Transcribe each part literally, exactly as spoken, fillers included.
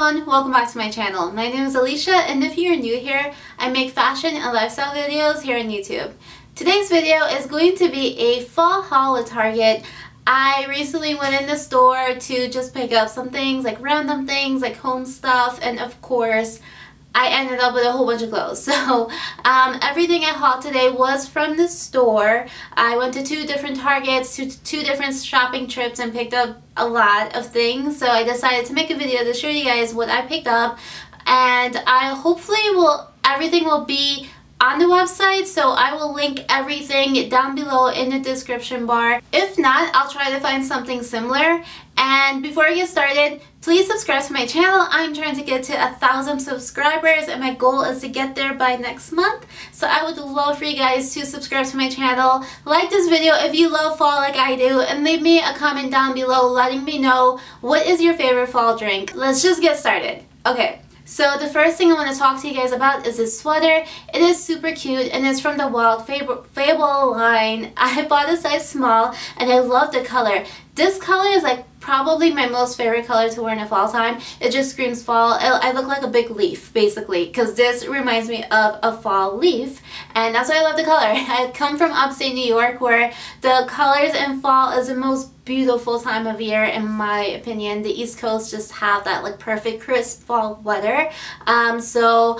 everyone, welcome back to my channel. My name is Alicia, and if you're new here, I make fashion and lifestyle videos here on YouTube. Today's video is going to be a fall haul at Target. I recently went in the store to just pick up some things, like random things, like home stuff, and of course, I ended up with a whole bunch of clothes. So um, everything I hauled today was from the store. I went to two different Targets, to two different shopping trips, and picked up a lot of things. So I decided to make a video to show you guys what I picked up, and I hopefully will everything will be on the website, so I will link everything down below in the description bar. If not, I'll try to find something similar. And before I get started, please subscribe to my channel. I'm trying to get to a thousand subscribers, and my goal is to get there by next month. So I would love for you guys to subscribe to my channel, like this video if you love fall like I do, and leave me a comment down below letting me know what is your favorite fall drink. Let's just get started. Okay. So the first thing I want to talk to you guys about is this sweater. It is super cute, and it's from the Wild Fable, Fable line. I bought a size small, and I love the color. This color is like probably my most favorite color to wear in the fall time. It just screams fall. I look like a big leaf, basically, because this reminds me of a fall leaf, and that's why I love the color. I come from upstate New York, where the colors in fall is the most beautiful time of year, in my opinion. The East Coast just have that like perfect crisp fall weather. Um, so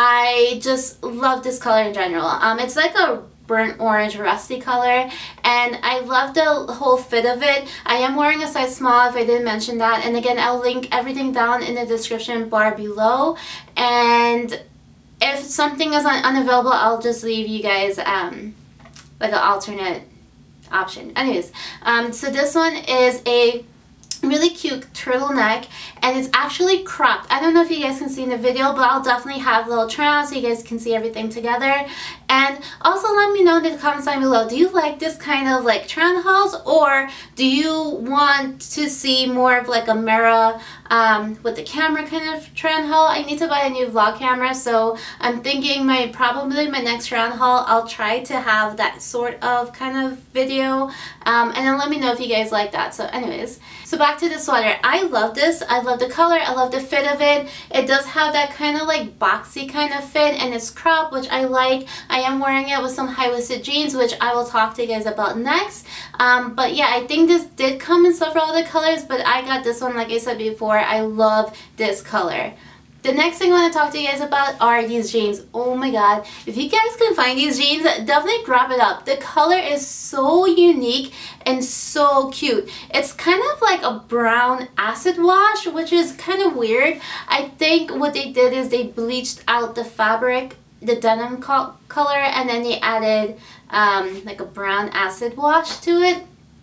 I just love this color in general. Um, it's like a burnt orange rusty color, and I love the whole fit of it. I am wearing a size small if I didn't mention that, and again I'll link everything down in the description bar below, and if something is un unavailable I'll just leave you guys um, like an alternate option. Anyways, um, so this one is a really cute turtleneck, and it's actually cropped. I don't know if you guys can see in the video, but I'll definitely have a little trim out so you guys can see everything together. And also let me know in the comments down below, do you like this kind of like trend hauls, or do you want to see more of like a mirror um, with the camera kind of trend haul? I need to buy a new vlog camera, so I'm thinking my probably my next trend haul I'll try to have that sort of kind of video, um, and then let me know if you guys like that. So anyways, so back to the sweater. I love this. I love the color. I love the fit of it. It does have that kind of like boxy kind of fit, and it's cropped, which I like. I am wearing it with some high-waisted jeans, which I will talk to you guys about next. Um, but yeah, I think this did come in several other colors, but I got this one, like I said before. I love this color. The next thing I want to talk to you guys about are these jeans. Oh my god, if you guys can find these jeans, definitely grab it up. The color is so unique and so cute. It's kind of like a brown acid wash, which is kind of weird. I think what they did is they bleached out the fabric, the denim co color, and then they added um, like a brown acid wash to it.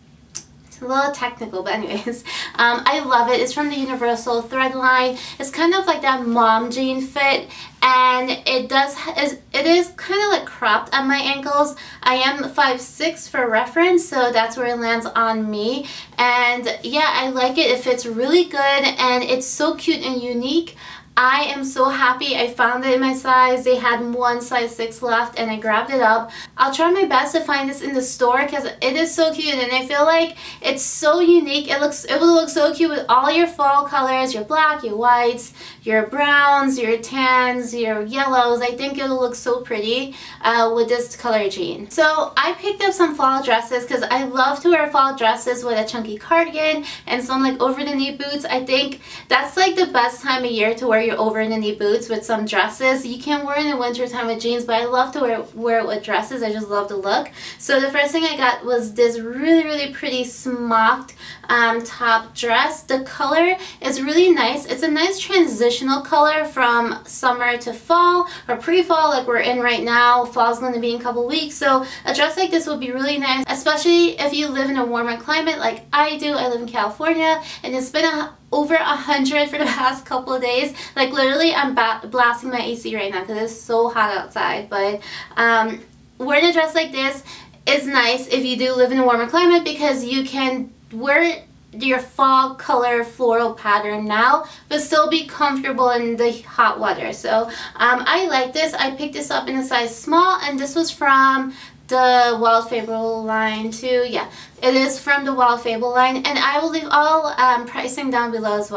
It's a little technical, but anyways, um, I love it. It's from the Universal Thread line. It's kind of like that mom jean fit, and it does is it is kind of like cropped at my ankles. I am five six for reference, so that's where it lands on me. And yeah, I like it. It fits really good, and it's so cute and unique. I am so happy I found it in my size. They had one size six left, and I grabbed it up. I'll try my best to find this in the store because it is so cute, and I feel like it's so unique. It looks, it will look so cute with all your fall colors, your black, your whites, your browns, your tans, your yellows. I think it'll look so pretty uh, with this color jean. So I picked up some fall dresses because I love to wear fall dresses with a chunky cardigan and some like over the knee boots. I think that's like the best time of year to wear your over the knee boots with some dresses. You can wear it in the winter time with jeans, but I love to wear, wear it with dresses. I just love the look. So the first thing I got was this really really pretty smocked um, top dress. The color is really nice. It's a nice transitional color from summer to fall, or pre-fall like we're in right now. Fall's going to be in a couple weeks, so a dress like this would be really nice, especially if you live in a warmer climate like I do. I live in California, and it's been a over a hundred for the past couple of days. Like literally I'm blasting my A C right now because it's so hot outside. But um, wearing a dress like this is nice if you do live in a warmer climate, because you can wear your fall color floral pattern now but still be comfortable in the hot weather. So um, I like this. I picked this up in a size small, and this was from the Wild Fable line too. Yeah, it is from the Wild Fable line, and I will leave all um, pricing down below as well.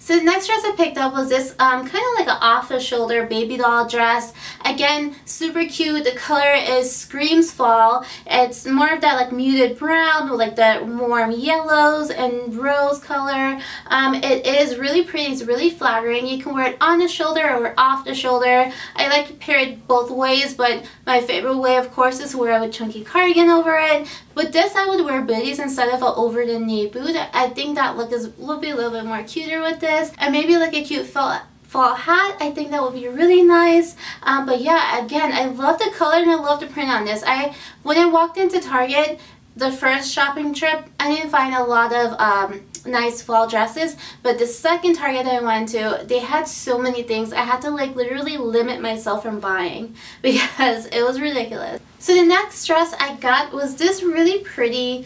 So the next dress I picked up was this um, kind of like an off-the-shoulder baby doll dress. Again, super cute. The color is screams fall. It's more of that like muted brown with like the warm yellows and rose color. Um, it is really pretty. It's really flattering. You can wear it on the shoulder or off the shoulder. I like to pair it both ways, but my favorite way, of course, is to wear it with chunky cardigan over it. With this, I would wear booties instead of an over-the-knee boot. I think that look is would be a little bit more cuter with this. And maybe like a cute felt fall hat. I think that would be really nice. Um, but yeah, again, I love the color and I love the print on this. I when I walked into Target the first shopping trip, I didn't find a lot of um, nice fall dresses, but the second Target I went to, they had so many things. I had to like literally limit myself from buying because it was ridiculous. So the next dress I got was this really pretty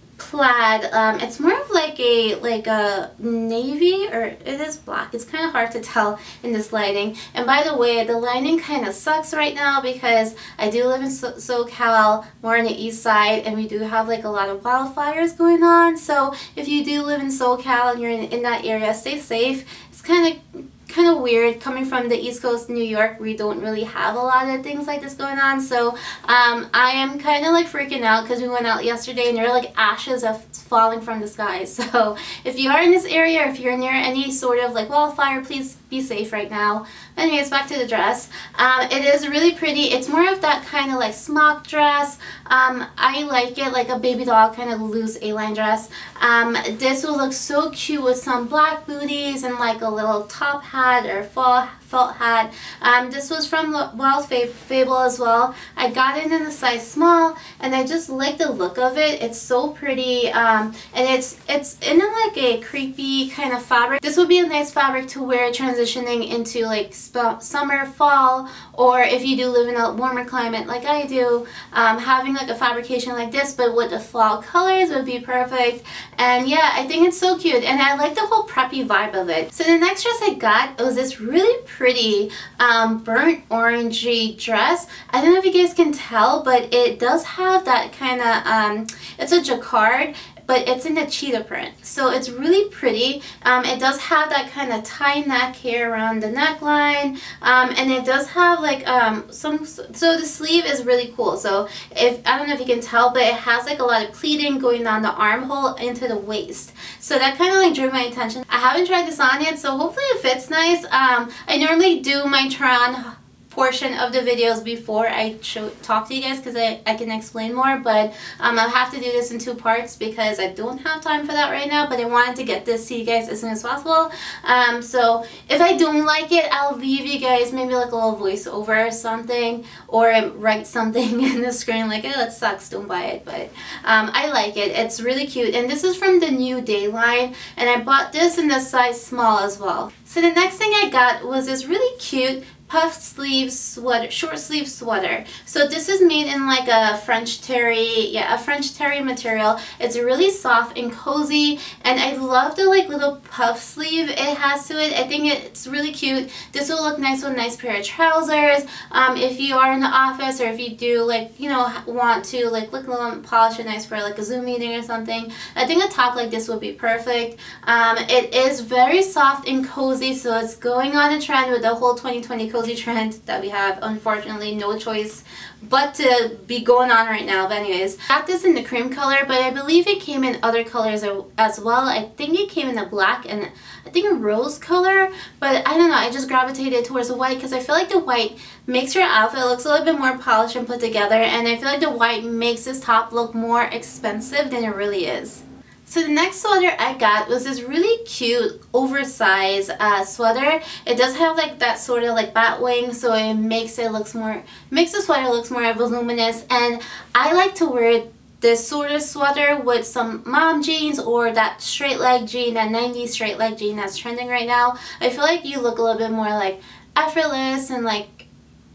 plaid. Um, it's more of like a like a navy, or it is black. It's kind of hard to tell in this lighting. And by the way, the lighting kind of sucks right now because I do live in so SoCal, more on the east side, and we do have like a lot of wildfires going on. So if you do live in SoCal and you're in, in that area, stay safe. It's kind of kind of weird coming from the East Coast, New York. We don't really have a lot of things like this going on, so um, I am kind of like freaking out because we went out yesterday and there are like ashes of falling from the sky. So if you are in this area, or if you're near any sort of like wildfire, please be safe right now. Anyways, back to the dress. Um, it is really pretty. It's more of that kind of like smock dress. Um, I like it like a baby doll kind of loose A-line dress. Um, this will look so cute with some black booties and like a little top hat or fall felt hat. Um, this was from Wild Fable as well. I got it in a size small and I just like the look of it. It's so pretty, um, and it's it's in a, like a creepy kind of fabric. This would be a nice fabric to wear transitioning into like summer, fall, or if you do live in a warmer climate like I do, um, having like a fabrication like this but with the fall colors would be perfect. And yeah, I think it's so cute and I like the whole preppy vibe of it. So the next dress I got was this really pretty um, burnt orangey dress. I don't know if you guys can tell, but it does have that kind of, um, it's a jacquard, but it's in the cheetah print, so it's really pretty. Um, it does have that kind of tie neck here around the neckline, um, and it does have like um, some, so the sleeve is really cool. So if, I don't know if you can tell, but it has like a lot of pleating going down the armhole into the waist, so that kind of like drew my attention. I haven't tried this on yet, so hopefully it fits nice. um, I normally do my try on portion of the videos before I show talk to you guys because I, I can explain more, but um, I'll have to do this in two parts because I don't have time for that right now, but I wanted to get this to you guys as soon as possible. Um, so if I don't like it, I'll leave you guys maybe like a little voiceover or something, or write something in the screen like, oh, it sucks, don't buy it. But um, I like it. It's really cute, and this is from the New Day line, and I bought this in the size small as well. So the next thing I got was this really cute puff sleeve sweater, short sleeve sweater. So this is made in like a French terry, yeah, a French terry material. It's really soft and cozy, and I love the like little puff sleeve it has to it. I think it's really cute. This will look nice with a nice pair of trousers. Um, if you are in the office, or if you do like, you know, want to like look a little polish and nice for like a Zoom meeting or something, I think a top like this would be perfect. Um, it is very soft and cozy, so it's going on a trend with the whole twenty twenty cozy trend that we have. Unfortunately, no choice but to be going on right now. But anyways, I got this in the cream color, but I believe it came in other colors as well. I think it came in the black and I think a rose color, but I don't know, I just gravitated towards the white because I feel like the white makes your outfit look a little bit more polished and put together, and I feel like the white makes this top look more expensive than it really is. So the next sweater I got was this really cute oversized uh, sweater. It does have like that sort of like bat wing, so it makes it looks more, makes the sweater looks more voluminous, and I like to wear this sort of sweater with some mom jeans or that straight leg jean, that nineties straight leg jean that's trending right now. I feel like you look a little bit more like effortless and like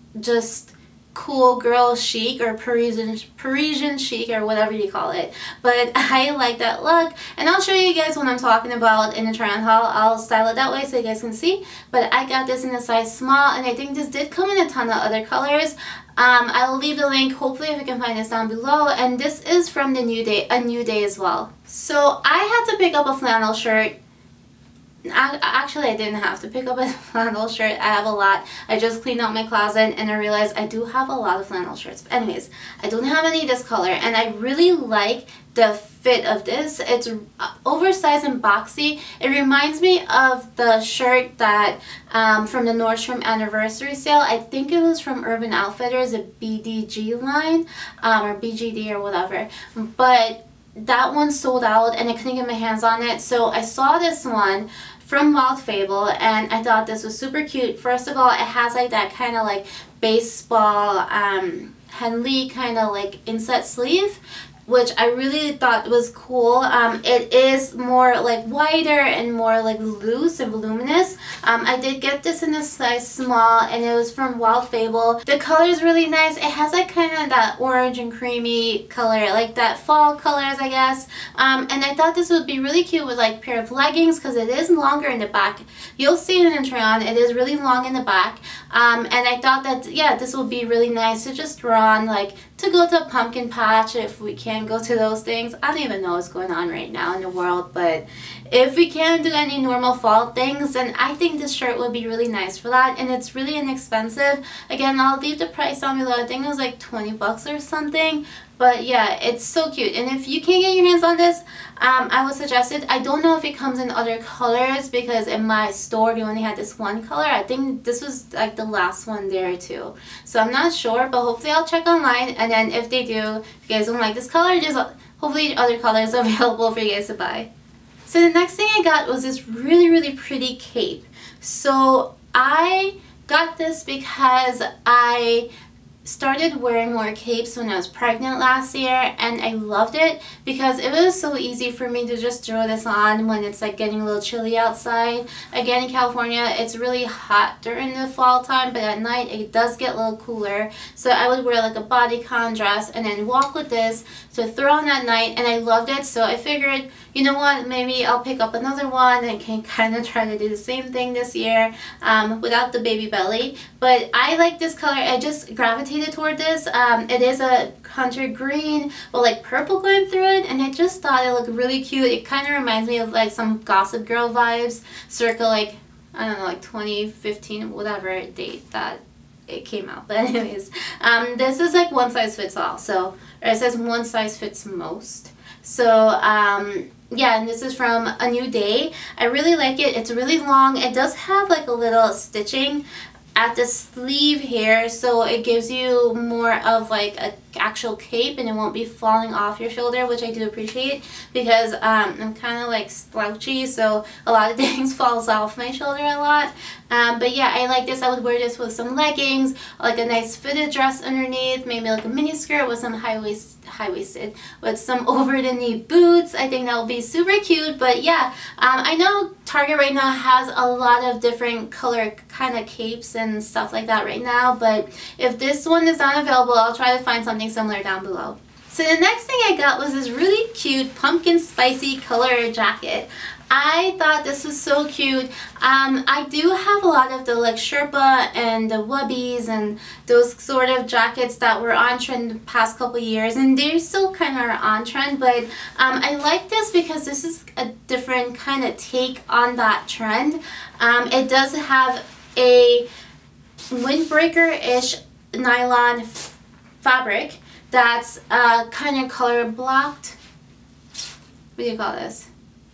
just cool girl chic, or Parisian Parisian chic, or whatever you call it. But I like that look, and I'll show you guys what I'm talking about in the try on haul. I'll style it that way so you guys can see. But I got this in a size small, and I think this did come in a ton of other colors. Um, I'll leave the link, hopefully if you can find this down below, and this is from the New Day, a New Day as well. So I had to pick up a flannel shirt. Actually, I didn't have to pick up a flannel shirt. I have a lot. I just cleaned out my closet and I realized I do have a lot of flannel shirts. But anyways, I don't have any this color, and I really like the fit of this. It's oversized and boxy. It reminds me of the shirt that um, from the Nordstrom anniversary sale. I think it was from Urban Outfitters, a B D G line um, or B G D or whatever. But that one sold out and I couldn't get my hands on it. So I saw this one from Wild Fable and I thought this was super cute. First of all, it has like that kind of like baseball um, Henley kind of like inset sleeve, which I really thought was cool. Um, it is more like wider and more like loose and voluminous. Um, I did get this in a size small and it was from Wild Fable. The color is really nice. It has like kind of that orange and creamy color, like that fall colors, I guess. Um, and I thought this would be really cute with like a pair of leggings because it is longer in the back. You'll see it in try on. It is really long in the back. Um, and I thought that, yeah, this would be really nice to just throw on, like to go to a pumpkin patch if we can't go to those things. I don't even know what's going on right now in the world, but if we can't do any normal fall things, then I think this shirt would be really nice for that. And it's really inexpensive. Again, I'll leave the price down below. I think it was like twenty bucks or something. But yeah, it's so cute. And if you can't get your hands on this, um, I would suggest it. I don't know if it comes in other colors because in my store they only had this one color. I think this was like the last one there too. So I'm not sure, but hopefully I'll check online. And then if they do, if you guys don't like this color, there's hopefully other colors available for you guys to buy. So the next thing I got was this really, really pretty cape. So I got this because I started wearing more capes when I was pregnant last year, and I loved it because it was so easy for me to just throw this on when it's like getting a little chilly outside. Again, in California it's really hot during the fall time, but at night it does get a little cooler, so I would wear like a bodycon dress and then walk with this to throw on at night, and I loved it. So I figured, you know what, maybe I'll pick up another one and can kind of try to do the same thing this year um, without the baby belly. But I like this color. I just gravitated toward this. Um, it is a hunter green with like purple going through it, and I just thought it looked really cute. It kind of reminds me of like some Gossip Girl vibes, circa like, I don't know, like twenty fifteen, whatever date that it came out. But anyways, um, this is like one size fits all. So, or it says one size fits most. So, um, yeah, and this is from A New Day. I really like it. It's really long. It does have like a little stitching at the sleeve here, so it gives you more of like a actual cape and it won't be falling off your shoulder, which I do appreciate because um, I'm kind of like slouchy, so a lot of things falls off my shoulder a lot. Um, but yeah, I like this. I would wear this with some leggings, like a nice fitted dress underneath, maybe like a mini skirt with some high waist high-waisted with some over-the-knee boots. I think that will be super cute. But yeah, um, I know Target right now has a lot of different color kind of capes and stuff like that right now, but if this one is not available, I'll try to find something similar down below. So the next thing I got was this really cute pumpkin spicy color jacket. I thought this was so cute. Um, I do have a lot of the like Sherpa and the Wubbies and those sort of jackets that were on trend the past couple years, and they still kind of are on trend, but um, I like this because this is a different kind of take on that trend. Um, it does have a windbreaker-ish nylon fabric that's uh, kind of color blocked. What do you call this?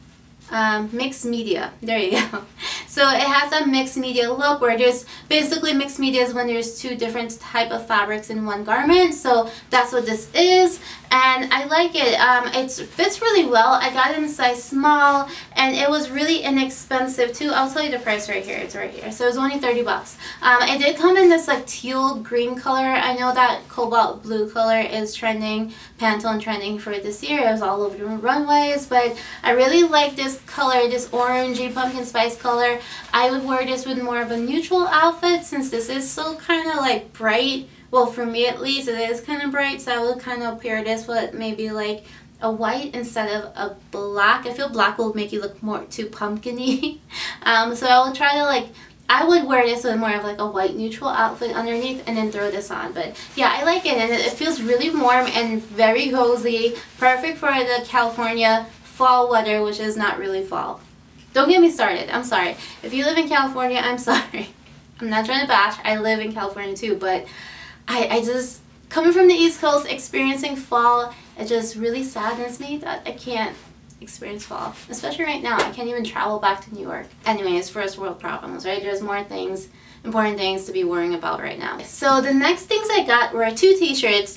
Um, mixed media. There you go. So it has a mixed media look where there's basically mixed media is when there's two different type of fabrics in one garment. So that's what this is, and I like it. Um, it fits really well. I got it in size small, and it was really inexpensive too. I'll tell you the price right here. It's right here. So it was only thirty bucks. Um, it did come in this like teal green color. I know that cobalt blue color is trending, Pantone trending for this year. It was all over the runways, but I really like this color, this orangey pumpkin spice color. I would wear this with more of a neutral outfit since this is so kind of like bright. Well, for me at least, it is kind of bright, so I would kind of pair this with maybe like a white instead of a black. I feel black will make you look more too pumpkin-y. um, so I will try to like, I would wear this with more of like a white neutral outfit underneath and then throw this on. But yeah, I like it, and it feels really warm and very cozy. Perfect for the California fall weather, which is not really fall. Don't get me started. I'm sorry. If you live in California, I'm sorry. I'm not trying to bash. I live in California too, but I, I just, coming from the East Coast, experiencing fall, it just really saddens me that I can't experience fall. Especially right now. I can't even travel back to New York. Anyways, first world problems, right? There's more things, important things to be worrying about right now. So the next things I got were two t-shirts,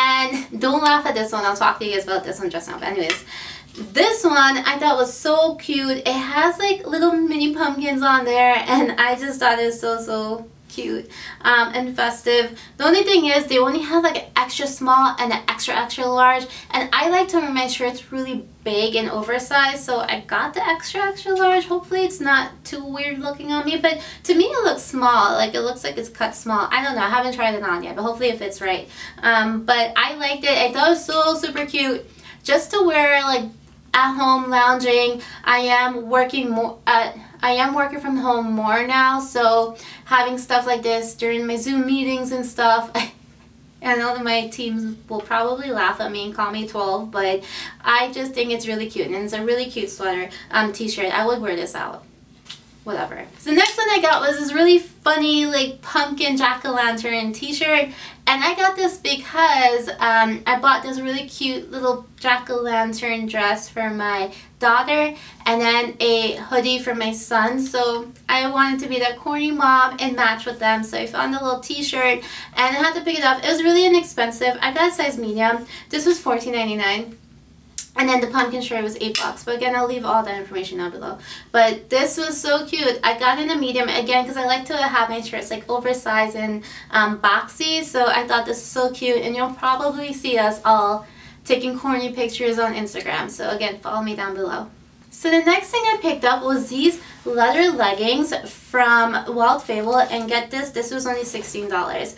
and don't laugh at this one. I'll talk to you guys about this one just now. But anyways, this one I thought was so cute. It has like little mini pumpkins on there, and I just thought it was so, so cute um, and festive. The only thing is they only have like an extra small and an extra extra large, and I like to wear my shirts really big and oversized, so I got the extra extra large. Hopefully it's not too weird looking on me, but to me it looks small. Like it looks like it's cut small. I don't know, I haven't tried it on yet, but hopefully it fits right. Um, but I liked it. I thought it was so super cute just to wear like at home lounging. I am working more uh, I am working from home more now, so having stuff like this during my Zoom meetings and stuff, I know that my teams will probably laugh at me and call me twelve, but I just think it's really cute, and it's a really cute sweater, um, t-shirt. I would wear this out. Whatever. So the next one I got was this really funny like pumpkin jack-o'-lantern t-shirt, and I got this because um, I bought this really cute little jack-o'-lantern dress for my daughter and then a hoodie for my son, so I wanted to be that corny mom and match with them, so I found a little t-shirt and I had to pick it up. It was really inexpensive. I got a size medium. This was fourteen ninety-nine. And then the pumpkin shirt was eight bucks. But again, I'll leave all that information down below. But this was so cute. I got in a medium again because I like to have my shirts like oversized and um, boxy. So I thought this was so cute. And you'll probably see us all taking corny pictures on Instagram. So again, follow me down below. So the next thing I picked up was these leather leggings from Wild Fable. And get this, this was only sixteen dollars.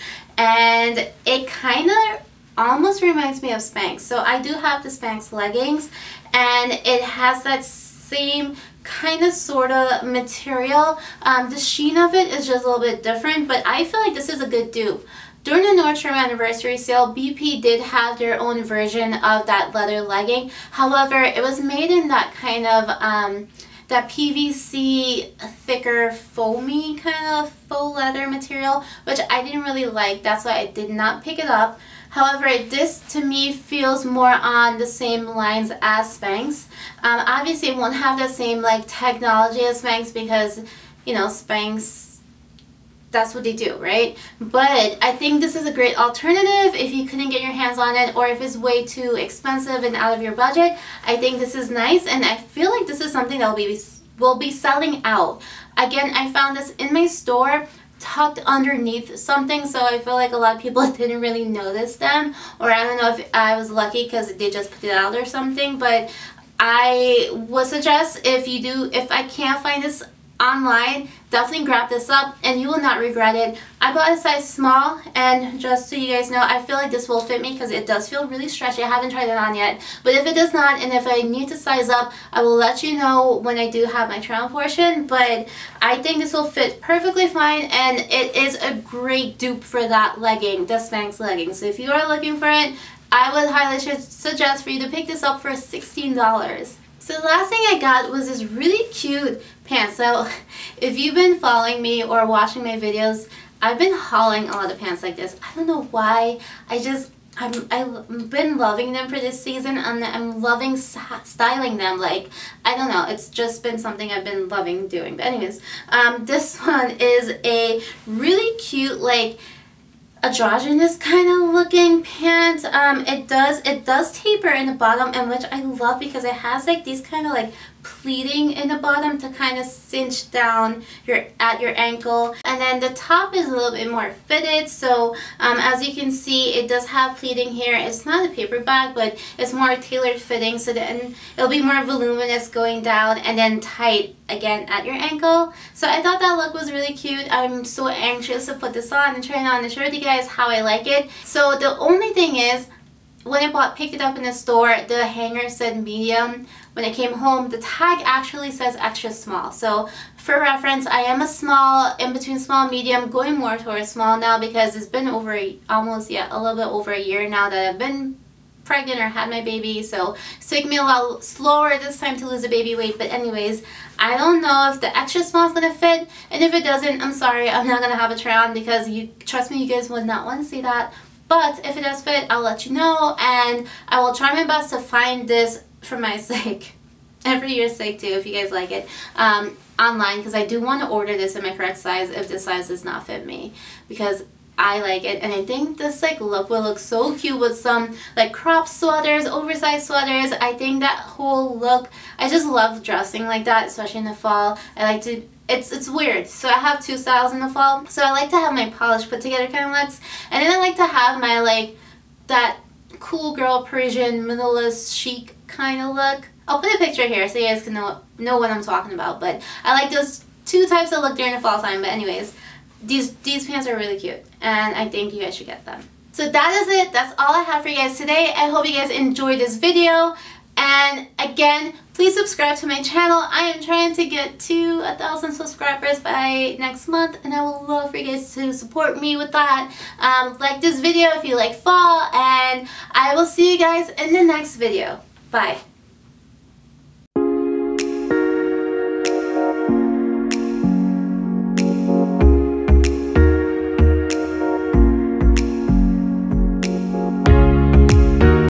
And it kind of almost reminds me of Spanx. So I do have the Spanx leggings, and it has that same kind of sort of material. Um, the sheen of it is just a little bit different, but I feel like this is a good dupe. During the Nordstrom anniversary sale, B P did have their own version of that leather legging. However, it was made in that kind of um, that P V C thicker foamy kind of faux leather material, which I didn't really like. That's why I did not pick it up. However, this to me feels more on the same lines as Spanx. Um, obviously, it won't have the same like technology as Spanx because, you know, Spanx, that's what they do, right? But I think this is a great alternative if you couldn't get your hands on it, or if it's way too expensive and out of your budget. I think this is nice, and I feel like this is something that will be, will be selling out. Again, I found this in my store, tucked underneath something, so I feel like a lot of people didn't really notice them, or I don't know if I was lucky because they just put it out or something. But I would suggest, if you do, if I can't find this online, definitely grab this up and you will not regret it. I bought a size small, and just so you guys know, I feel like this will fit me because it does feel really stretchy. I haven't tried it on yet, but if it does not, and if I need to size up, I will let you know when I do have my try on portion. But I think this will fit perfectly fine, and it is a great dupe for that legging, the Spanx legging. So if you are looking for it, I would highly suggest for you to pick this up for sixteen dollars. So the last thing I got was this really cute pants. So if you've been following me or watching my videos, I've been hauling a lot of pants like this. I don't know why. I just, I'm, I've been loving them for this season, and I'm loving styling them. Like, I don't know. It's just been something I've been loving doing. But anyways, um, this one is a really cute, like, androgynous kind of looking pant. Um, it does it does taper in the bottom, and which I love because it has like these kind of like pleating in the bottom to kind of cinch down your at your ankle, and then the top is a little bit more fitted. So um, as you can see, it does have pleating here. It's not a paper bag, but it's more tailored fitting, so then it'll be more voluminous going down and then tight again at your ankle. So I thought that look was really cute. I'm so anxious to put this on and try it on and show you guys how I like it. So the only thing is, when I bought picked it up in the store, the hanger said medium. When I came home, the tag actually says extra small. So for reference, I am a small, in between small medium, going more towards small now because it's been over almost, yeah, a little bit over a year now that I've been pregnant or had my baby, so it's taking me a lot slower this time to lose the baby weight. But anyways, I don't know if the extra small is gonna fit, and if it doesn't, I'm sorry, I'm not gonna have a try on, because you trust me, you guys would not want to see that. But if it does fit, I'll let you know, and I will try my best to find this for my sake and for your sake too, if you guys like it, um, online, because I do want to order this in my correct size if this size does not fit me, because I like it, and I think this like look will look so cute with some like crop sweaters, oversized sweaters. I think that whole look, I just love dressing like that, especially in the fall. I like to, it's it's weird. So I have two styles in the fall. So I like to have my polished put together kind of looks, and then I like to have my like that cool girl Parisian minimalist chic kind of look. I'll put a picture here so you guys can know know what I'm talking about. But I like those two types of look during the fall time. But anyways, These, these pants are really cute, and I think you guys should get them. So that is it. That's all I have for you guys today. I hope you guys enjoyed this video. And again, please subscribe to my channel. I am trying to get to a thousand subscribers by next month, and I would love for you guys to support me with that. Um, like this video if you like fall, and I will see you guys in the next video. Bye.